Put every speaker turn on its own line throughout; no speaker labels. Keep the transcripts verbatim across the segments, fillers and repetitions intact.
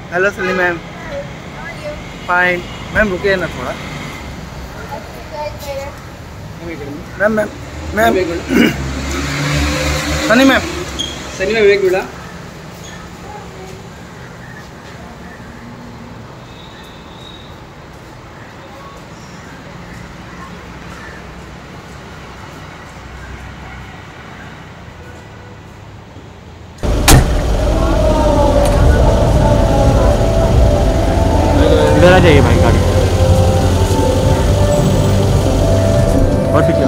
Hello Sunny ma'am. Fine ma'am, रुके ना थोड़ा। Ma'am ma'am ma'am Sunny ma'am
Sunny ma'am एक मिनट।
इधर आ जाइए भाई गाड़ी और पीछे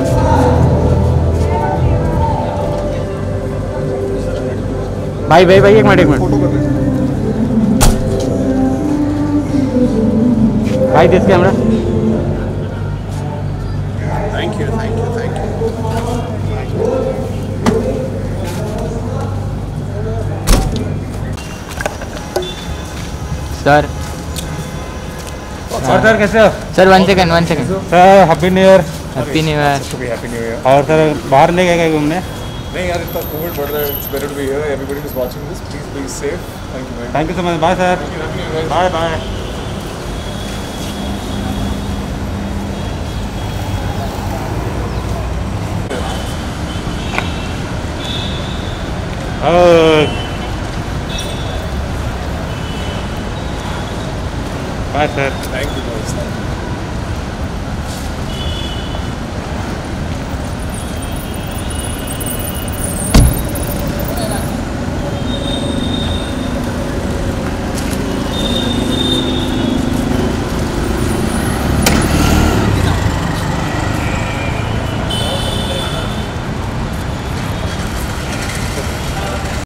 भाई भाई भाई एक मिनट एक मिनट भाई this camera.
Thank you thank you thank you.
Sir और सर कैसे हो?
Sir one second one second
sir happy new year.
Happy new year.
Happy new year.
और सर बाहर ले गए घूमने?
नहीं यार, इतना कोविड बढ़ रहा है, it's better to be here, everybody is watching this, please be safe. Thank you
thank you so much. Bye sir. Bye bye. Bye sir.
Thank you.